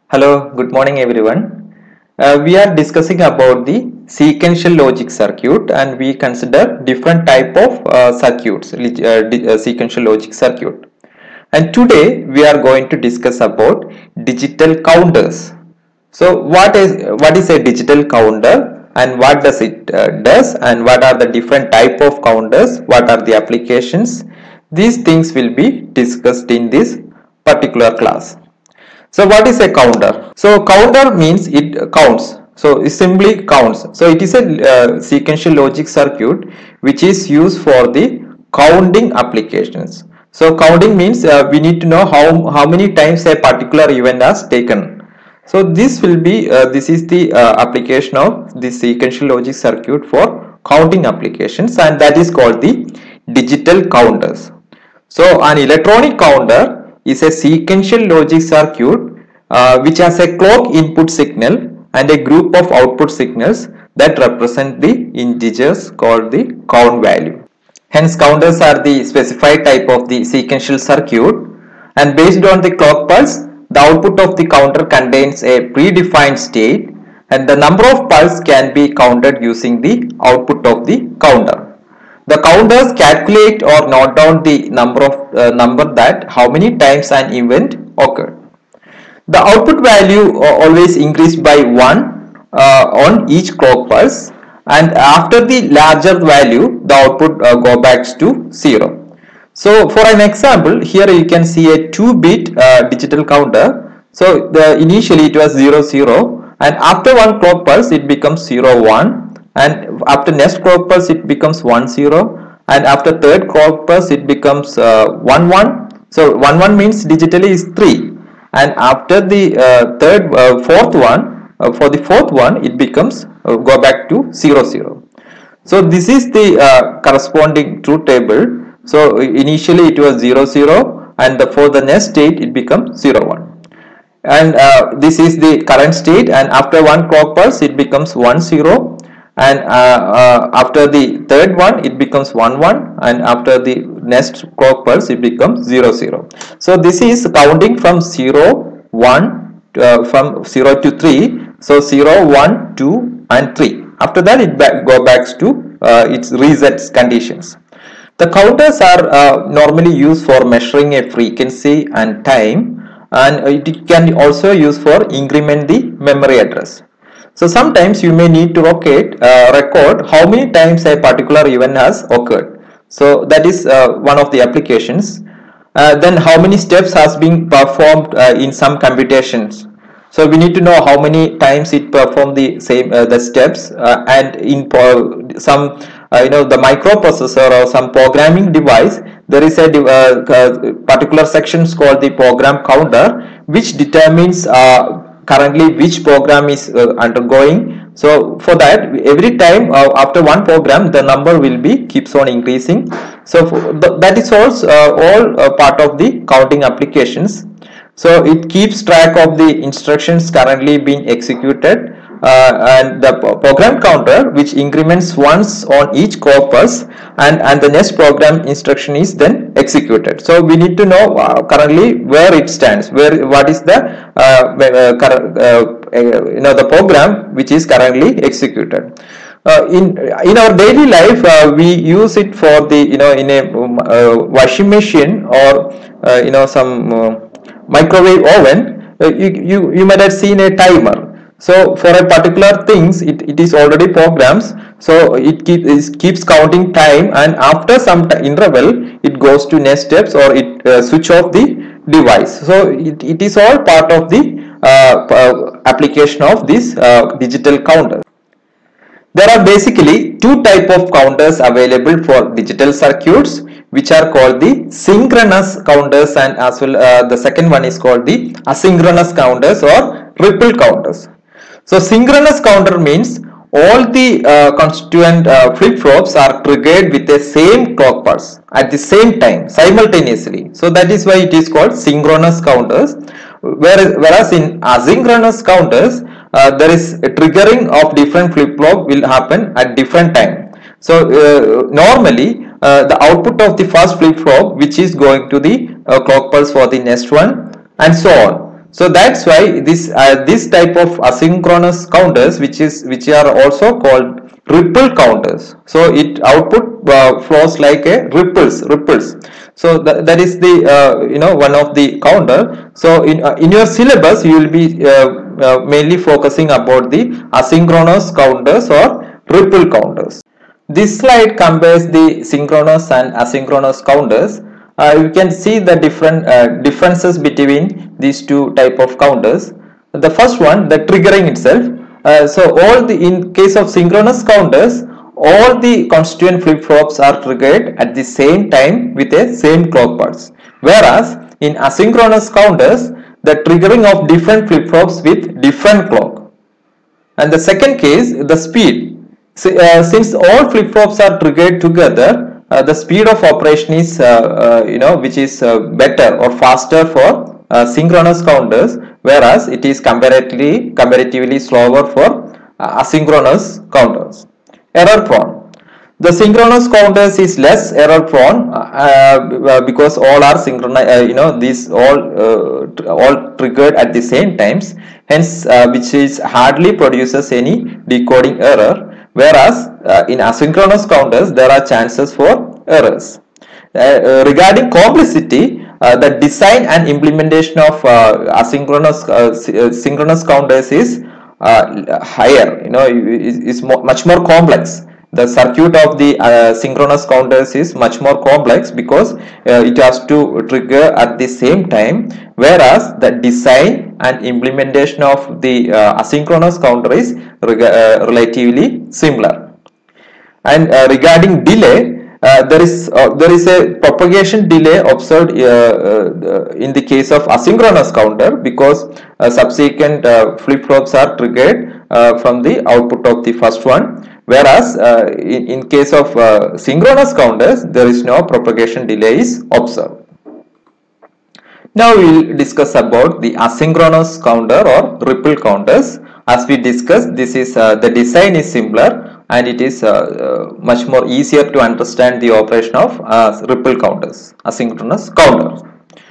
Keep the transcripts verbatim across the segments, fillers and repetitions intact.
Hello, good morning everyone. Uh, we are discussing about the sequential logic circuit and we consider different type of uh, circuits, uh, uh, sequential logic circuit. And today we are going to discuss about digital counters. So what is what is a digital counter and what does it uh, does and what are the different type of counters, what are the applications? These things will be discussed in this particular class. So what is a counter? So counter means it counts. So it simply counts. So it is a uh, sequential logic circuit which is used for the counting applications. So counting means uh, we need to know how, how many times a particular event has taken. So this will be, uh, this is the uh, application of the sequential logic circuit for counting applications, and that is called the digital counters. So an electronic counter is a sequential logic circuit uh, which has a clock input signal and a group of output signals that represent the integers called the count value. Hence, counters are the specified type of the sequential circuit, and based on the clock pulse, the output of the counter contains a predefined state and the number of pulses can be counted using the output of the counter. The counters calculate or note down the number of uh, number that how many times an event occurred. The output value uh, always increased by one uh, on each clock pulse, and after the larger value the output uh, go back to zero. So for an example, here you can see a two bit uh, digital counter. So the initially it was zero zero, and after one clock pulse it becomes zero one. And after next clock pulse it becomes one zero, and after third clock pulse it becomes uh, one one. So one one means digitally is three, and after the uh, third uh, fourth one uh, for the fourth one it becomes uh, go back to zero zero. So this is the uh, corresponding truth table. So initially it was zero zero, and the, for the next state it becomes zero one, and uh, this is the current state, and after one clock pulse it becomes one zero, and uh, uh, after the third one it becomes one one, and after the next clock pulse it becomes zero zero. So this is counting from zero one uh, from zero to three. So zero one two and three. After that it back, go back to uh, its resets conditions. The counters are uh, normally used for measuring a frequency and time, and it can also use for increment the memory address. So sometimes you may need to locate, uh, record how many times a particular event has occurred. So that is uh, one of the applications. Uh, then how many steps has been performed uh, in some computations. So we need to know how many times it performed the same uh, the steps, uh, and in some uh, you know the microprocessor or some programming device, there is a uh, uh, particular sections called the program counter, which determines uh, currently which program is uh, undergoing. So for that, every time uh, after one program the number will be keeps on increasing. So the, that is also uh, all uh, part of the counting applications. So it keeps track of the instructions currently being executed, uh, and the program counter which increments once on each clock pulse, and and the next program instruction is then executed. So we need to know uh, currently where it stands, where what is the uh, uh, uh, you know the program which is currently executed. Uh, in in our daily life uh, we use it for the you know in a um, uh, washing machine or uh, you know some uh, microwave oven. uh, you, you you might have seen a timer. So for a particular things it, it is already programs, so it keep, it keeps counting time, and after some interval it goes to next steps or it uh, switch off the device. So it, it is all part of the uh, uh, application of this uh, digital counter. There are basically two type of counters available for digital circuits, which are called the synchronous counters, and as well uh, the second one is called the asynchronous counters or ripple counters. So synchronous counter means all the uh, constituent uh, flip-flops are triggered with the same clock pulse at the same time simultaneously. So that is why it is called synchronous counters. Whereas, whereas in asynchronous counters uh, there is a triggering of different flip-flop will happen at different time. So uh, normally uh, the output of the first flip-flop which is going to the uh, clock pulse for the next one, and so on. So that's why this uh, this type of asynchronous counters, which is which are also called ripple counters. So it output uh, flows like a ripples ripples. So that, that is the uh, you know one of the counter. So in uh, in your syllabus you will be uh, uh, mainly focusing about the asynchronous counters or ripple counters. This slide compares the synchronous and asynchronous counters. Uh, you can see the different uh, differences between these two type of counters. The first one, the triggering itself. Uh, so all the in case of synchronous counters, all the constituent flip-flops are triggered at the same time with a same clock pulse. Whereas in asynchronous counters, the triggering of different flip-flops with different clock. And the second case, the speed. So, uh, since all flip-flops are triggered together, uh, the speed of operation is uh, uh, you know which is uh, better or faster for uh, synchronous counters, whereas it is comparatively comparatively slower for uh, asynchronous counters. Error prone. The synchronous counters is less error prone uh, because all are synchronized. Uh, you know these all uh, all triggered at the same times. Hence, uh, which is hardly produces any decoding error. Whereas uh, in asynchronous counters there are chances for errors. Uh, uh, regarding complexity, uh, the design and implementation of uh, asynchronous uh, uh, synchronous counters is uh, higher. You know, is, is mo much more complex. The circuit of the uh, synchronous counters is much more complex because uh, it has to trigger at the same time, whereas the design and implementation of the uh, asynchronous counter is uh, relatively similar. And uh, regarding delay, uh, there is uh, there is a propagation delay observed uh, uh, in the case of asynchronous counter because uh, subsequent uh, flip-flops are triggered uh, from the output of the first one. Whereas uh, in, in case of uh, synchronous counters, there is no propagation delay is observed. Now we will discuss about the asynchronous counter or ripple counters. As we discussed, this is uh, the design is simpler and it is uh, uh, much more easier to understand the operation of uh, ripple counters, asynchronous counters.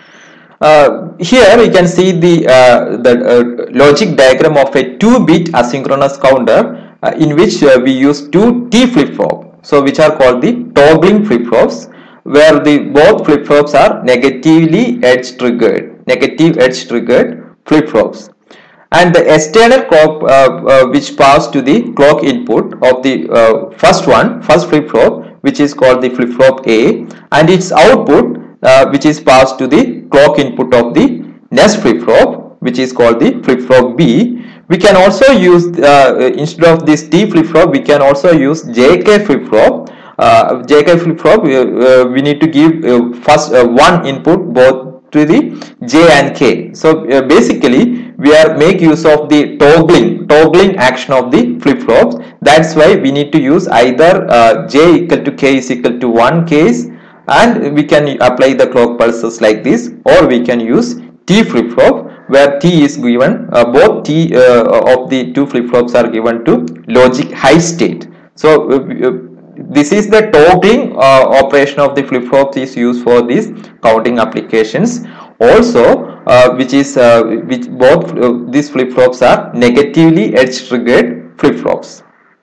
Uh, here we can see the uh, the uh, logic diagram of a two bit asynchronous counter. Uh, in which uh, we use two T flip-flop, so which are called the toggling flip-flops, where the both flip-flops are negatively edge triggered, negative edge triggered flip-flops, and the external clock uh, uh, which pass to the clock input of the uh, first one, first flip-flop, which is called the flip-flop A, and its output uh, which is passed to the clock input of the next flip-flop, which is called the flip-flop B. We can also use uh, instead of this T flip-flop, we can also use J K flip-flop. Uh, J K flip-flop, uh, we need to give uh, first uh, one input both to the J and K. So uh, basically, we are make use of the toggling toggling action of the flip-flops. That's why we need to use either uh, J equal to K is equal to one case, and we can apply the clock pulses like this, or we can use T flip-flop, where T is given, uh, both T uh, of the two flip-flops are given to logic high state. So uh, this is the toggling uh, operation of the flip-flops is used for these counting applications. Also, uh, which is uh, which both uh, these flip-flops are negatively edge triggered flip-flops.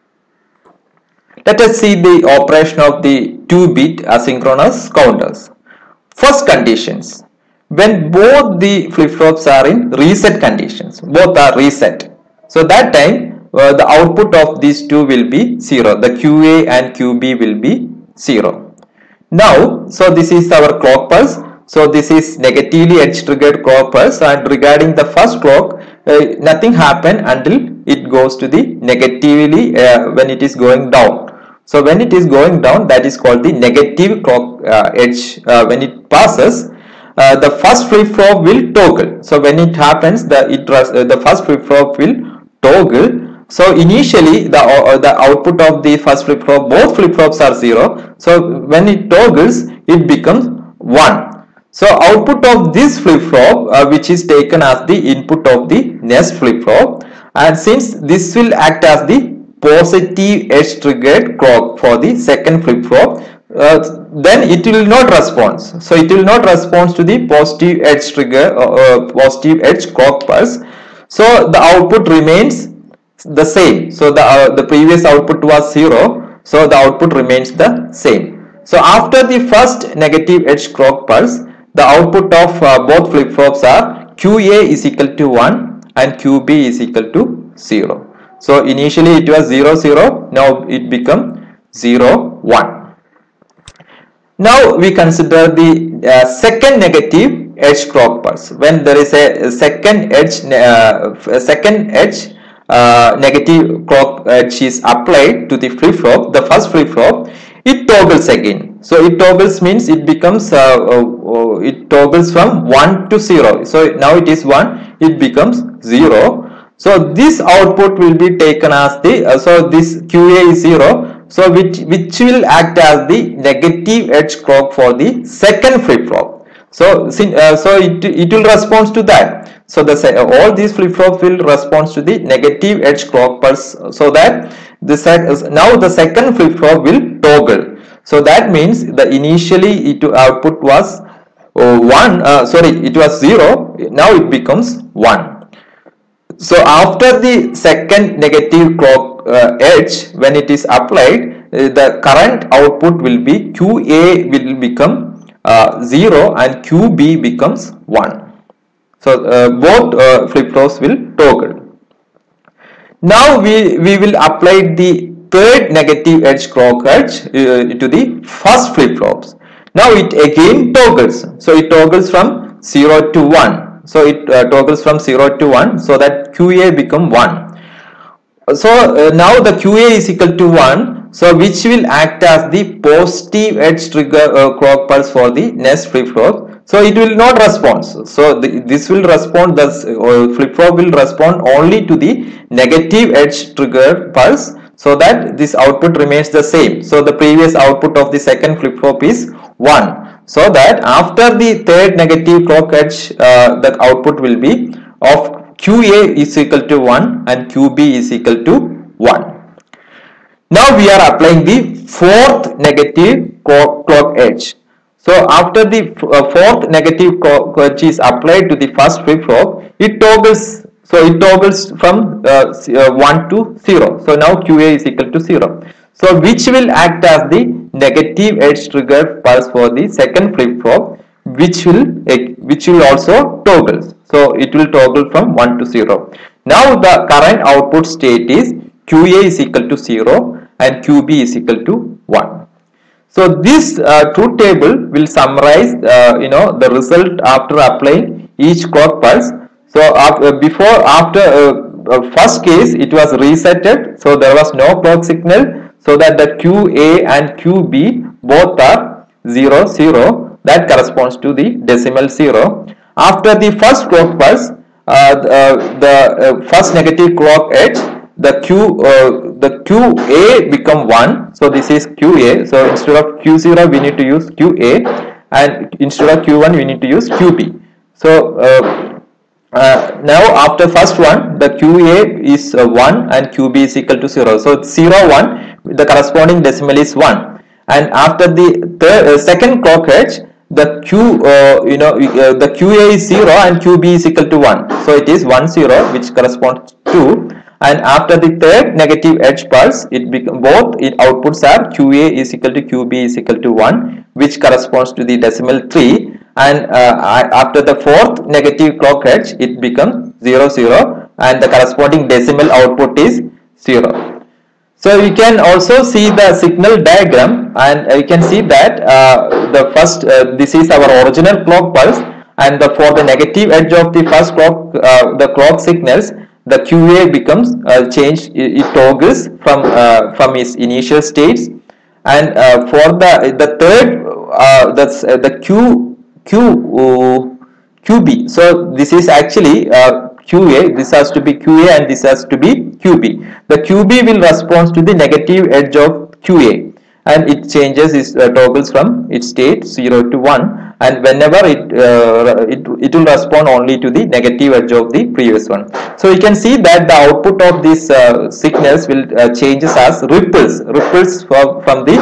Let us see the operation of the two bit asynchronous counters. First conditions. When both the flip-flops are in reset conditions, both are reset. So that time uh, the output of these two will be zero. The Q A and Q B will be zero. Now, so this is our clock pulse. So this is negatively edge triggered clock pulse, and regarding the first clock, uh, nothing happened until it goes to the negatively uh, when it is going down. So when it is going down, that is called the negative clock uh, edge. Uh, when it passes, Uh, the first flip-flop will toggle. So when it happens, the it uh, the first flip-flop will toggle. So initially the uh, the output of the first flip-flop, both flip-flops are zero. So when it toggles, it becomes one. So output of this flip-flop, uh, which is taken as the input of the next flip-flop, and since this will act as the positive edge triggered clock for the second flip-flop, uh, then it will not respond. So it will not respond to the positive edge trigger, uh, uh, positive edge clock pulse. So the output remains the same. So the uh, the previous output was zero. So the output remains the same. So after the first negative edge clock pulse, the output of uh, both flip flops are Q A is equal to one and Q B is equal to zero. So initially it was zero zero. Now it become zero one. Now we consider the uh, second negative edge clock pulse. When there is a second edge, uh, a second edge uh, negative clock edge is applied to the flip flop, the first flip flop, it toggles again. So it toggles means it becomes uh, uh, it toggles from one to zero. So now it is one, it becomes zero. So this output will be taken as the uh, so this Q A is zero. So which which will act as the negative edge clock for the second flip flop. So uh, so it it will respond to that. So the all these flip flops will respond to the negative edge clock pulse. So that the sec now the second flip flop will toggle. So that means the initially it output was uh, one. Uh, sorry, it was zero. Now it becomes one. So after the second negative clock uh, edge, when it is applied, uh, the current output will be Q A will become uh, zero and Q B becomes one. So uh, both uh, flip flops will toggle. Now we, we will apply the third negative edge clock edge uh, to the first flip flops. Now it again toggles. So it toggles from zero to one. So it uh, toggles from zero to one, so that Q A become one. So uh, now the Q A is equal to one, so which will act as the positive edge trigger uh, clock pulse for the next flip flop. So it will not respond. So the, this will respond, the uh, flip flop will respond only to the negative edge trigger pulse, so that this output remains the same. So the previous output of the second flip flop is one. So that after the third negative clock edge, uh, the output will be of Q A is equal to one and Q B is equal to one. Now we are applying the fourth negative clock, clock edge. So after the uh, fourth negative clock edge is applied to the first flip flop, it toggles. So it toggles from uh, uh, one to zero. So now Q A is equal to zero. So which will act as the negative edge trigger pulse for the second flip flop, which will which will also toggle. So it will toggle from one to zero. Now the current output state is Q A is equal to zero and Q B is equal to one. So this uh, truth table will summarize uh, you know the result after applying each clock pulse. So after, before after uh, uh, first case it was resetted, so there was no clock signal. So that the Q A and Q B both are zero zero, that corresponds to the decimal zero. After the first clock pulse, uh, uh, the uh, first negative clock edge, the Q uh, the Q A become one. So this is Q A. So instead of Q zero we need to use Q A, and instead of Q one we need to use Q B. So uh, Uh, now after first one, the Q A is uh, one and Q B is equal to zero. So zero one, the corresponding decimal is one. And after the third, uh, second clock edge, the Q uh, you know uh, the Q A is zero and Q B is equal to one. So it is one zero, which corresponds to. And after the third negative edge pulse, it become both it outputs are Q A is equal to Q B is equal to one, which corresponds to the decimal three. And uh, after the fourth negative clock edge, it becomes zero zero, and the corresponding decimal output is zero. So we can also see the signal diagram, and you can see that uh, the first uh, this is our original clock pulse, and the for the negative edge of the first clock uh, the clock signals, the Q A becomes uh, changed, it, it toggles from uh, from its initial states. And uh, for the the third uh, that's uh, the Q Q uh, Q B. So this is actually uh, Q A. This has to be Q A and this has to be Q B. The Q B will respond to the negative edge of Q A, and it changes its uh, toggles from its state zero to one. And whenever it, uh, it it will respond only to the negative edge of the previous one. So you can see that the output of these uh, signals will uh, changes as ripples, ripples from, from the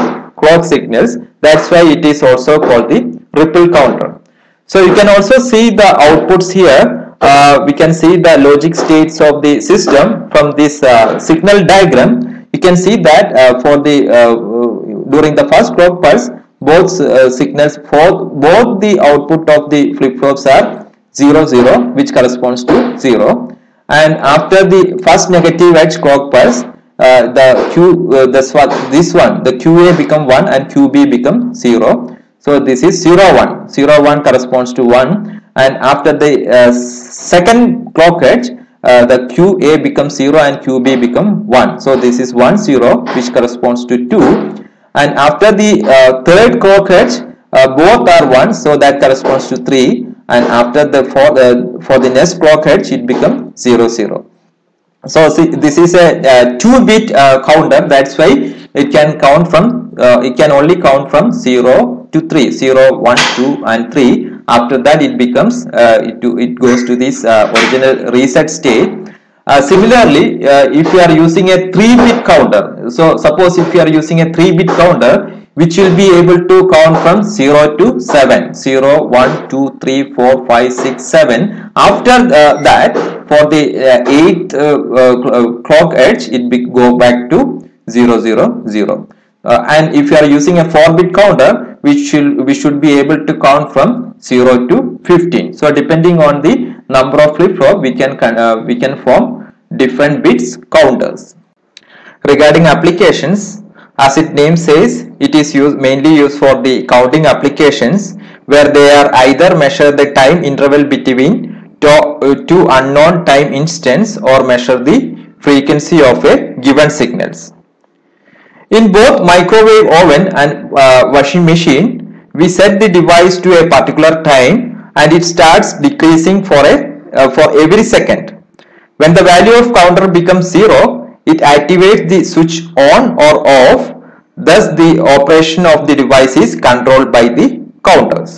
clock signals. That's why it is also called the ripple counter. So you can also see the outputs here. Uh, we can see the logic states of the system from this uh, signal diagram. You can see that uh, for the uh, during the first clock pulse, both uh, signals for both the output of the flip-flops are zero zero, which corresponds to zero, and after the first negative edge clock pulse, uh, the Q uh, this one this one the Q A become one and Q B become zero. So this is zero one. zero one corresponds to one, and after the uh, second clock edge, uh, the Q A becomes zero and Q B become one. So this is one zero, which corresponds to two. And after the uh, third clock edge, uh, both are one, so that corresponds to three. And after the for the for the next clock edge, it becomes zero zero. So see, this is a, a two-bit uh, counter. That's why it can count from uh, it can only count from zero to three, zero, one, two, and three. After that, it becomes uh, it to, it goes to this uh, original reset state. Uh, similarly, uh, if you are using a three-bit counter, so suppose if you are using a three-bit counter, which will be able to count from zero to seven, zero, one, two, three, four, five, six, seven. After uh, that, for the uh, eighth uh, uh, clock edge, it be go back to zero, zero, zero. Uh, and if you are using a four-bit counter, which should we should be able to count from zero to fifteen. So depending on the number of flip-flop, we can uh, we can form different bits counters. Regarding applications, as its name says, it is used mainly used for the counting applications, where they are either measure the time interval between two, uh, two unknown time instants or measure the frequency of a given signals. In both microwave oven and uh, washing machine, we set the device to a particular time and it starts decreasing for a uh, for every second. When the value of counter becomes zero, it activates the switch on or off. Thus, the operation of the device is controlled by the counters.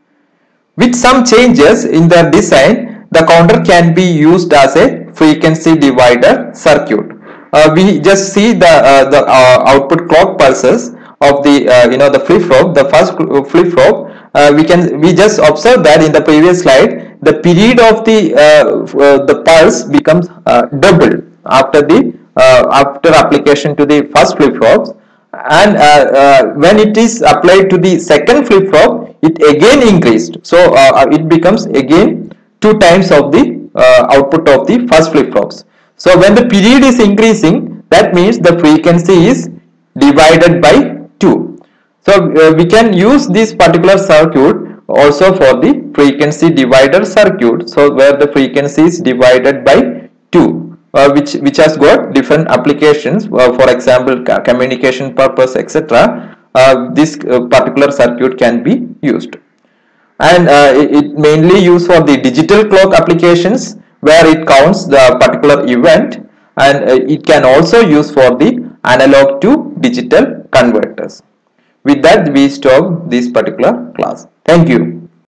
With some changes in their design, the counter can be used as a frequency divider circuit. Uh, we just see the uh, the uh, output clock pulses of the uh, you know the flip-flop, the first flip-flop. Uh, we can we just observe that in the previous slide, the period of the uh, uh, the pulse becomes uh, doubled after the uh, after application to the first flip-flops, and uh, uh, when it is applied to the second flip-flop, it again increased. So uh, it becomes again two times of the uh, output of the first flip-flops. So when the period is increasing, that means the frequency is divided by two. So uh, we can use this particular circuit also for the frequency divider circuit. So where the frequency is divided by two, uh, which which has got different applications. Uh, for example, communication purpose, et cetera. Uh, this uh, particular circuit can be used, and uh, it, it mainly used for the digital clock applications, where it counts the particular event, and uh, it can also use for the analog to digital converters. With that, we stop this particular class. Thank you.